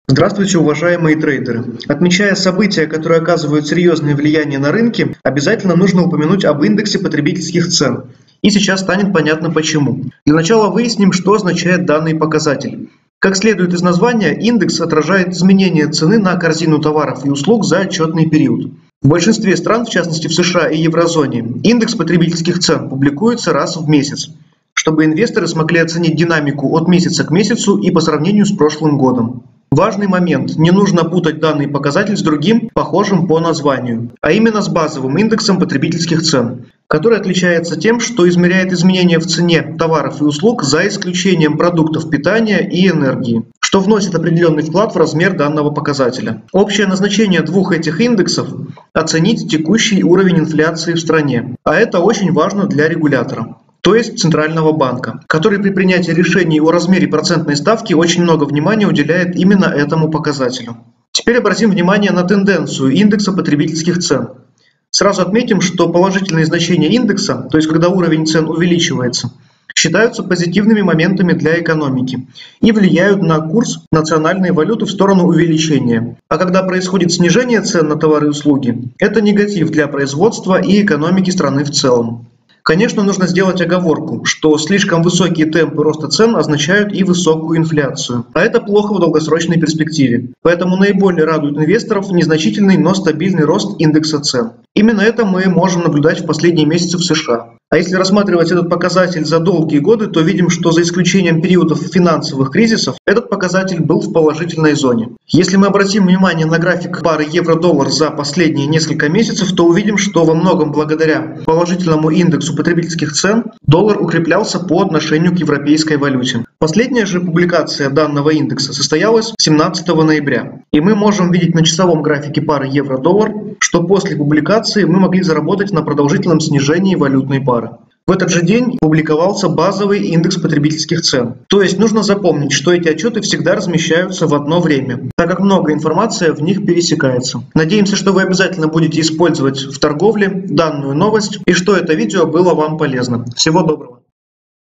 Здравствуйте, уважаемые трейдеры! Отмечая события, которые оказывают серьезное влияние на рынки, обязательно нужно упомянуть об индексе потребительских цен. И сейчас станет понятно почему. Для начала выясним, что означает данный показатель. Как следует из названия, индекс отражает изменение цены на корзину товаров и услуг за отчетный период. В большинстве стран, в частности в США и еврозоне, индекс потребительских цен публикуется раз в месяц, чтобы инвесторы смогли оценить динамику от месяца к месяцу и по сравнению с прошлым годом. Важный момент – не нужно путать данный показатель с другим, похожим по названию, а именно с базовым индексом потребительских цен, который отличается тем, что измеряет изменения в цене товаров и услуг за исключением продуктов питания и энергии, что вносит определенный вклад в размер данного показателя. Общее назначение двух этих индексов – оценить текущий уровень инфляции в стране, а это очень важно для регулятора, то есть Центрального банка, который при принятии решений о размере процентной ставки очень много внимания уделяет именно этому показателю. Теперь обратим внимание на тенденцию индекса потребительских цен. Сразу отметим, что положительные значения индекса, то есть когда уровень цен увеличивается, считаются позитивными моментами для экономики и влияют на курс национальной валюты в сторону увеличения. А когда происходит снижение цен на товары и услуги, это негатив для производства и экономики страны в целом. Конечно, нужно сделать оговорку, что слишком высокие темпы роста цен означают и высокую инфляцию, а это плохо в долгосрочной перспективе. Поэтому наиболее радует инвесторов незначительный, но стабильный рост индекса цен. Именно это мы можем наблюдать в последние месяцы в США. А если рассматривать этот показатель за долгие годы, то видим, что за исключением периодов финансовых кризисов, этот показатель был в положительной зоне. Если мы обратим внимание на график пары евро-доллар за последние несколько месяцев, то увидим, что во многом благодаря положительному индексу потребительских цен доллар укреплялся по отношению к европейской валюте. Последняя же публикация данного индекса состоялась 17 ноября. И мы можем видеть на часовом графике пары евро-доллар, что после публикации мы могли заработать на продолжительном снижении валютной пары. В этот же день публиковался базовый индекс потребительских цен. То есть нужно запомнить, что эти отчеты всегда размещаются в одно время, так как много информации в них пересекается. Надеемся, что вы обязательно будете использовать в торговле данную новость и что это видео было вам полезно. Всего доброго!